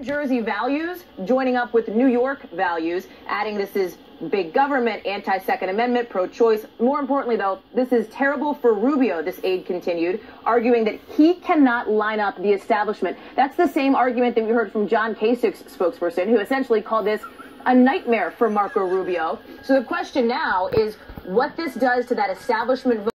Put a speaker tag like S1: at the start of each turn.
S1: Jersey values joining up with New York values, adding this is big government, anti-Second Amendment, pro-choice. More importantly, though, this is terrible for Rubio, this aide continued, arguing that he cannot line up the establishment. That's the same argument that we heard from John Kasich's spokesperson, who essentially called this a nightmare for Marco Rubio. So the question now is what this does to that establishment vote.